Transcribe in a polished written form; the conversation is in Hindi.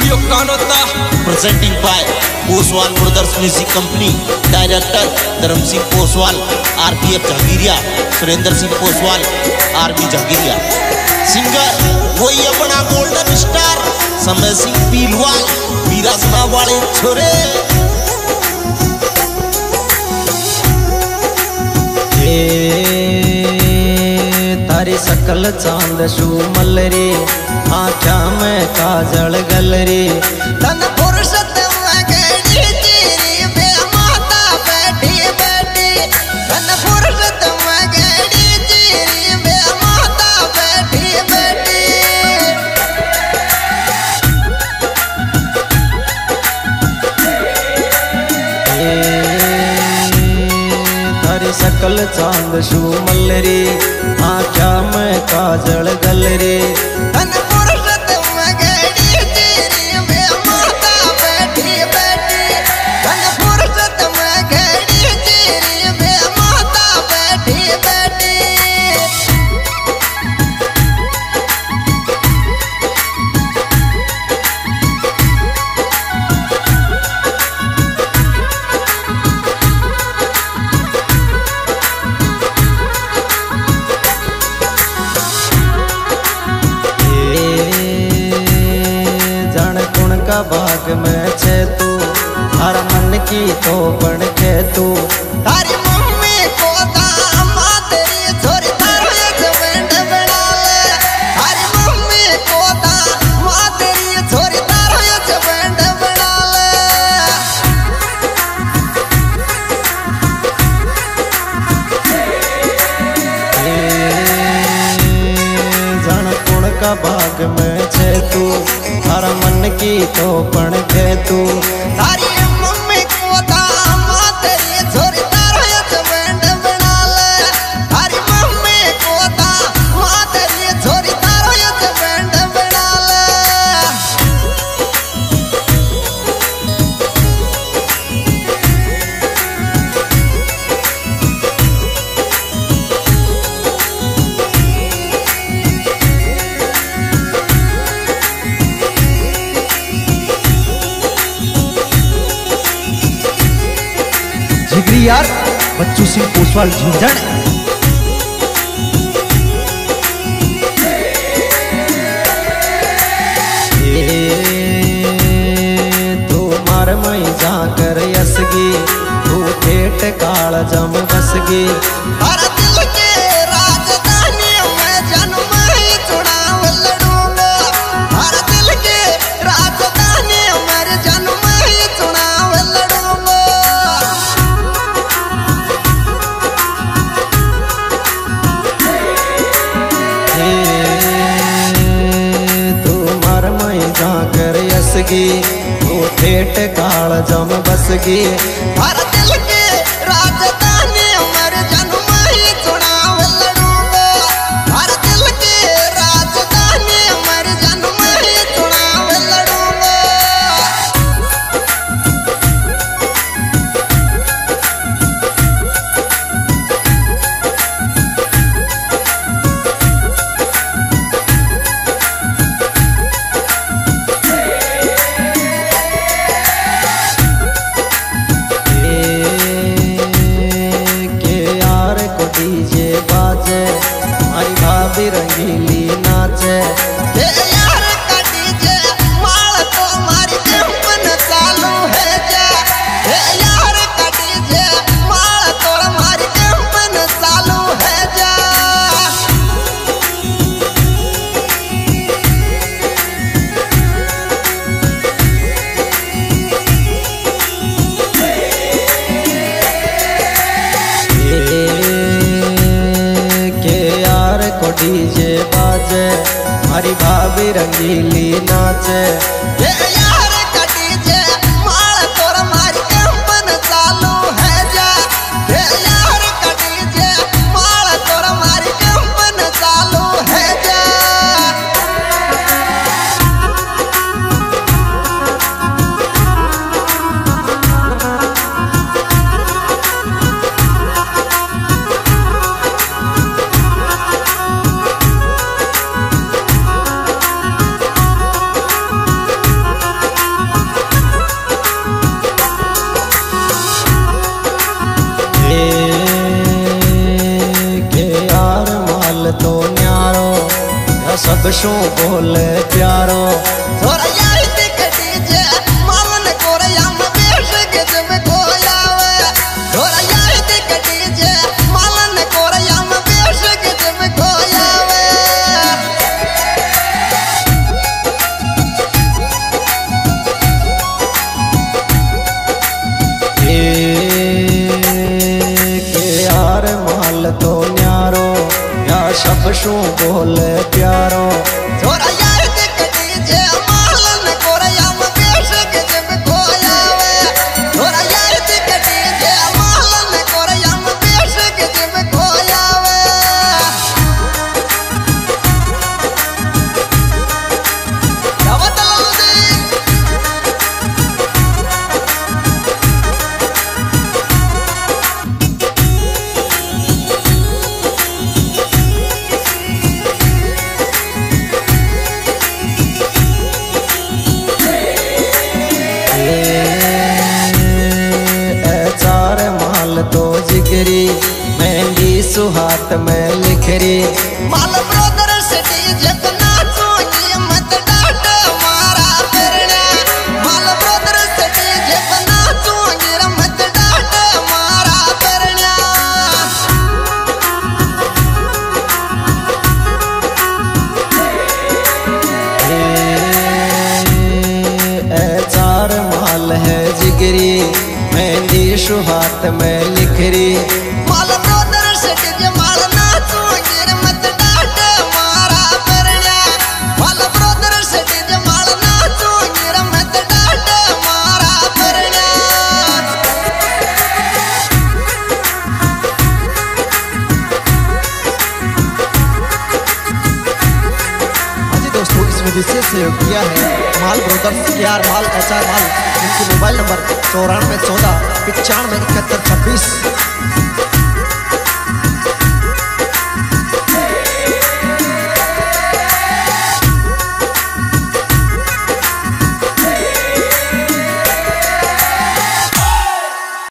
Studio Kanota presenting by Poswal brothers music company. Director Dharam Singh Poswal, RPF Jahangiria, Surendra Singh Poswal, army Jahangiria. Singer वही अपना गोल्डन स्टार समय सिंह पीलवाल, वीरासना वाले छोरे। तारी सकल चांद शूमल रे, आँखा में काजल गल रे। तन फुर्सत में गड़ी तेरी बे माता बैठी बैठी। तन फुर्सत में गड़ी तेरी बे माता बैठी बैठी। तारी सकल चांद शूमल रे, आँखा में काजल गल रे। तन फुर्सत में गड़ी तेरी बे माता बैठी बैठी। तन फुर्सत में गड़ी तेरी बे माता बैठी बैठी। का बाग में छे तू, हर मन की तो बन के तू। तारी मम्मी को दामा तेरी छोरी तारो जवेंड बना ले। तारी मम्मी को दामा तेरी छोरी तारो जवेंड बना ले। जन कुण का बाग में छे तू, हर मन की तो बन के तू। तारी मम्मी को दामा तेरी छोरी तारो जवेंड बना ले। तारी मम्मी को दामा तेरी छोरी तारो जवेंड बना ले। जिगरी यार बच्चू सिंह पोसवाल झिंझण। तू मार मई जाकर यसगी, तू ठेठ काल जम बसगी। हर दिल के राजधानी में जन्म ही चुनाव लड़ूंगा। हर दिल के राजधानी में जन्म ही चुनाव लड़ूंगा। जाकर यसगी, तू ठेठ काल जम बसगी। हर दिल के राजधानी मर जन्म ही चुनाव लड़ूंगा। हर दिल के राजधानी मर जन्म ही चुनाव लड़ूंगा। हमारी भाभी रंगीली नाचे। यार का डीजे माल तो हमारी कंपन चालू है जा। यार का डीजे माल तो हमारी कंपन चालू है जा। को डीजे बाजे, हमारी भाभी रंगीली नाचे। यार का डीजे माल तो हमारी कंपन चालू है जा। यार का डीजे माल तो हमारी कंपन चालू है जा। माल तो न्यारो या सब शो बोले प्यारो थोड़ा यार टिकटी जे मालन कोरया में बेश के जब कोयावे थोड़ा यार टिकटी जे मालन कोरया में बेश के जब कोयावे के यार माल तो न्यारो या सब शू बोले प्यारो थोड़ा यार टिकटी जे मालन कोरया में बेश के जब कोयावे थोड़ा यार टिकटी जे मालन कोरया में बेश के जब कोयावे तो जिगरी मेहंदी सुहात में लिखरी माल ब्रदर सिटी जितना सोनी मत डाट मारा फिरना माल ब्रदर सिटी जितना सोनी मत डाट मारा फिरना चार माल है जिगरी मेहंदी सुहात में लिखरी माल ब्रदर सिटी जे माल ना तू गिर मत डाट मारा फिरना माल ब्रदर सिटी जे माल ना तू गिर मत डाट मारा फिरना हाँ जी दोस्तों, इसमें विशेष सहयोग किया है माल ब्रदर्स यार माल एचआर माल, इनकी मोबाइल नंबर 9414 95 71 26।